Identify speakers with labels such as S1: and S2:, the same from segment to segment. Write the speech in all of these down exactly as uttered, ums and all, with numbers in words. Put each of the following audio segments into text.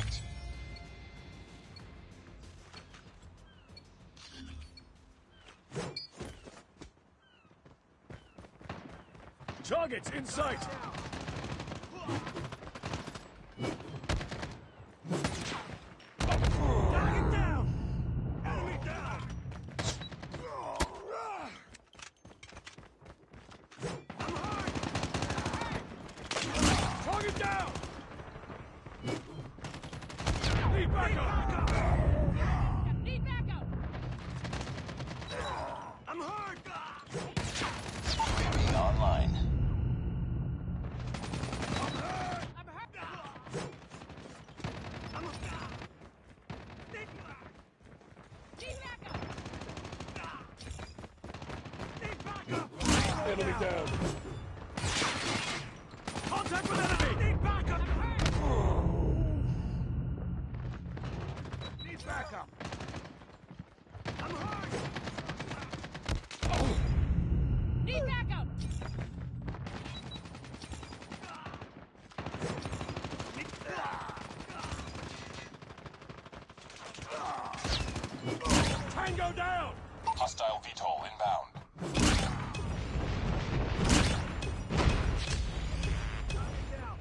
S1: tagged.
S2: Targets in sight! Target down! Enemy down! I'm hurt! Target down! Need backup!
S3: Need backup!
S2: I'm hurt!
S1: U A V online.
S3: I'm hurt!
S2: I'm
S3: Need backup!
S2: Need backup! Enemy down! Contact with enemy! Need backup!
S3: I'm hurt!
S2: Need backup! I'm hurt!
S3: Need backup!
S2: Tango down!
S1: Hostile V TOL inbound.
S2: Down!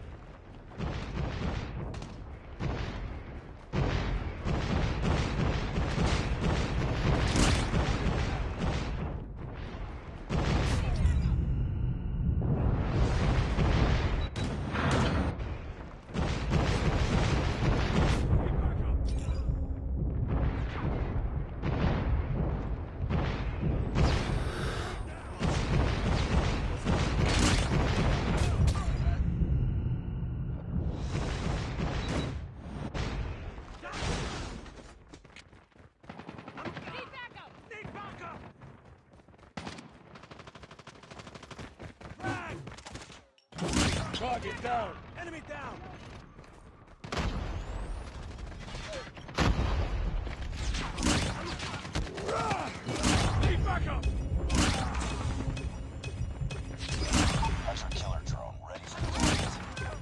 S3: Need backup!
S2: Need backup! Frag! Target down! Enemy down! Need backup!
S1: Hunter killer drone ready for deployment.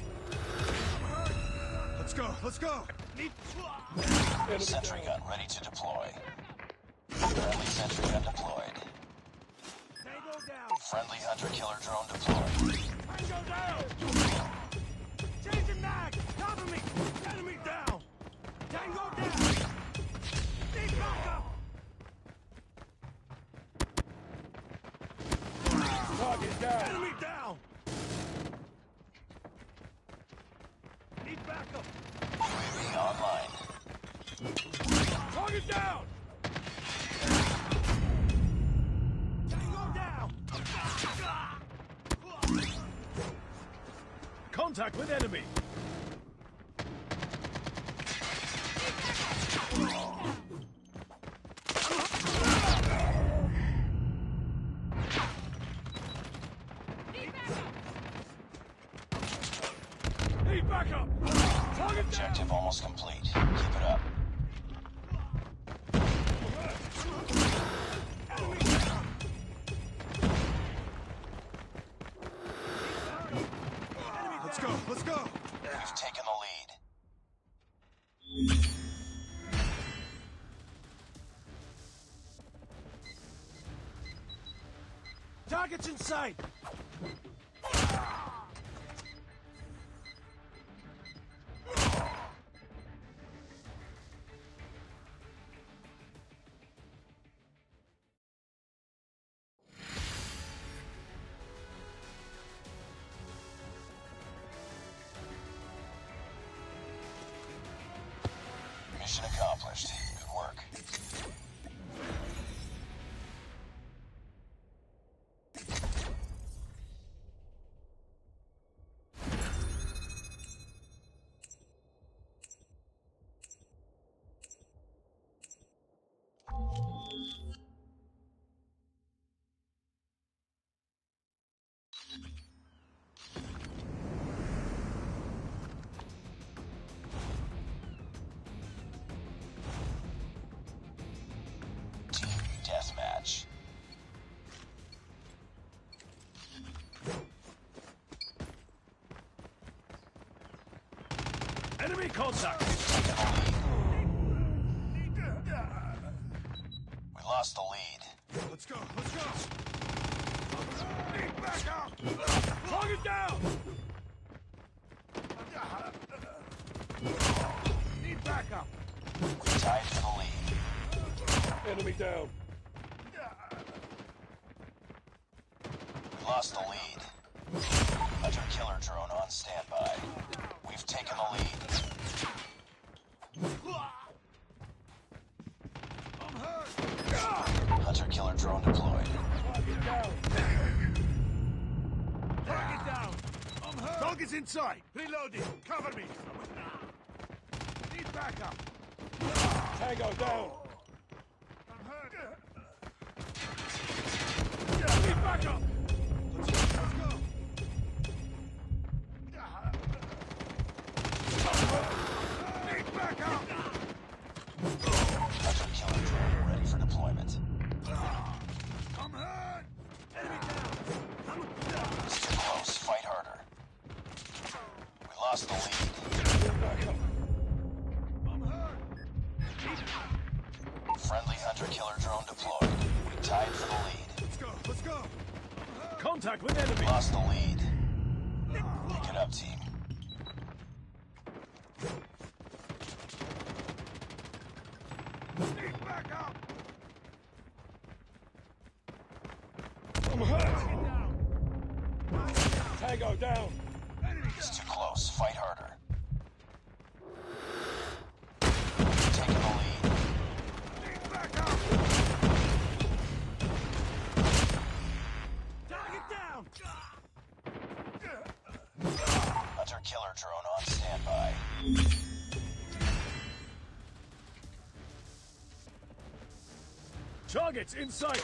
S2: Let's go, let's go! Need...
S1: Sentry gun ready to deploy. Friendly sentry gun deployed.
S2: Tango down!
S1: Friendly hunter killer drone deployed.
S2: Tango down! Changing mag! Cover me! Enemy down! Tango down! Need backup! Target down! Enemy down! Need backup!
S1: U A V online.
S2: Target down! Tango down! Contact with enemy!
S3: Need backup!
S2: Need backup! Target
S1: Objective
S2: down!
S1: almost complete. Keep it up.
S2: Enemy down! Let's go, let's go!
S1: We've taken the lead.
S2: Targets in sight!
S1: Mission accomplished. Good work.
S2: contact!
S1: Taking the lead. We lost the lead.
S2: Let's go, let's go! Need backup! Target down! Need backup!
S1: We tied for the lead.
S2: Enemy down!
S1: We lost the lead. Hunter killer drone on standby. We've taken the lead.
S2: I'm hurt!
S1: Hunter killer drone deployed.
S2: Target down! Target down! I'm hurt! Target's in sight! Reloading! Cover me! Need backup! Tango down! I'm hurt! Need backup! Let's go! Let's go! Need backup!
S1: Hunter killer drone ready for deployment.
S2: I'm hurt! Enemy down!
S1: It's too close. Fight harder. We lost the lead.
S2: Need backup! I'm hurt!
S1: Friendly hunter killer drone deployed. We tied for the lead.
S2: Let's go! Let's go! Contact with enemy!
S1: Lost the lead. Pick it up, team.
S2: Need backup! I'm hurt! Tango down!
S1: It's too close. Fight harder. Taking the lead.
S2: Need backup! Target down!
S1: Hunter killer drone on standby.
S2: Targets in sight!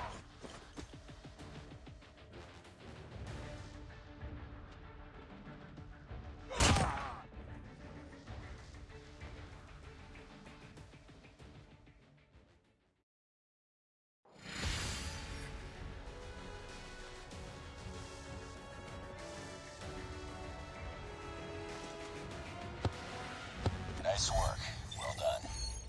S1: Nice work. Well done.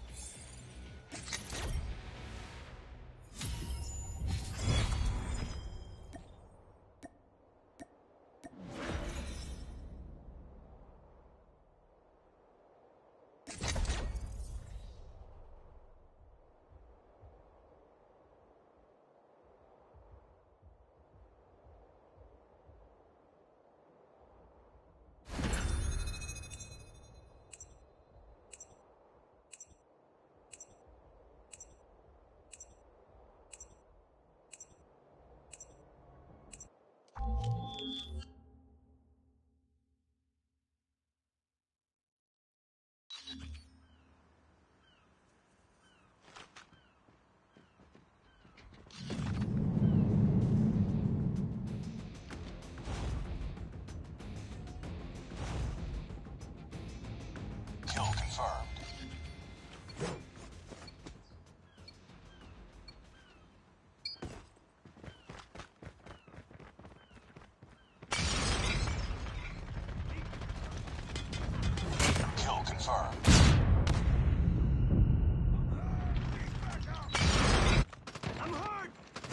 S1: Kill confirmed. Kill confirmed.
S2: I'm hurt!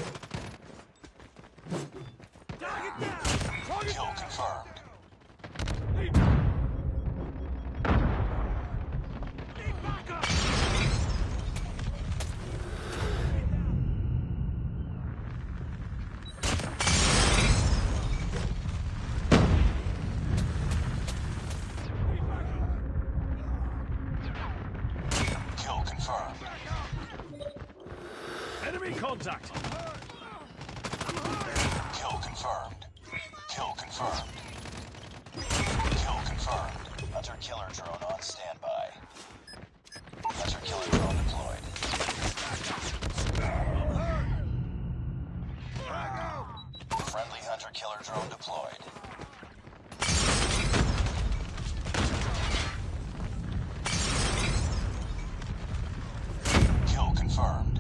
S2: Target down! Target
S1: Kill
S2: down!
S1: confirmed.
S2: Need Need backup!
S1: Kill confirmed.
S2: Enemy contact!
S1: Kill confirmed. Kill confirmed. Kill confirmed. Hunter killer drone on standby. Hunter killer drone deployed. Friendly hunter killer drone deployed. Kill confirmed.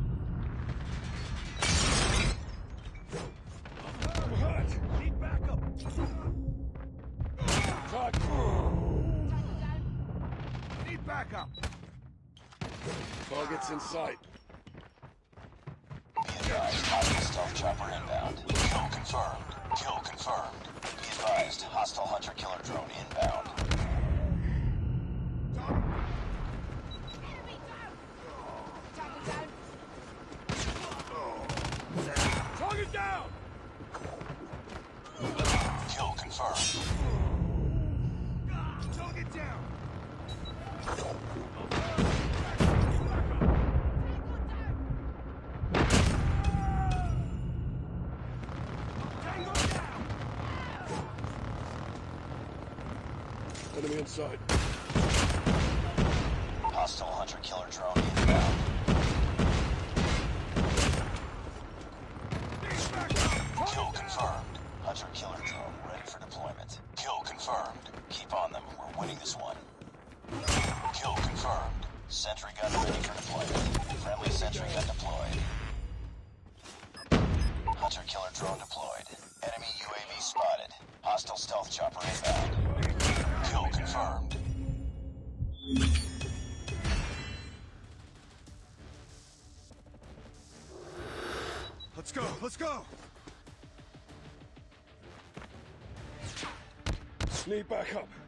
S2: I'm hurt! Need backup! Target! backup. Target's in sight.
S1: Be advised, hostile stealth chopper inbound. Kill confirmed. Kill confirmed. Be advised, hostile hunter-killer drone inbound.
S3: Enemy down! Target down!
S2: Target down!
S1: Kill confirmed.
S2: Target down!
S3: Tango down!
S2: Tango down! Enemy inside.
S1: Hostile hunter-killer drone inbound. Kill confirmed. Hunter-killer drone ready for deployment. Kill confirmed. Keep on them. We're winning this one. Kill confirmed. Sentry gun ready for deployment. Friendly sentry gun deployed. Hunter-killer drone deployed. Enemy U A V spotted. Hostile stealth chopper inbound. Kill confirmed.
S2: Let's go, let's go! Sneak back up.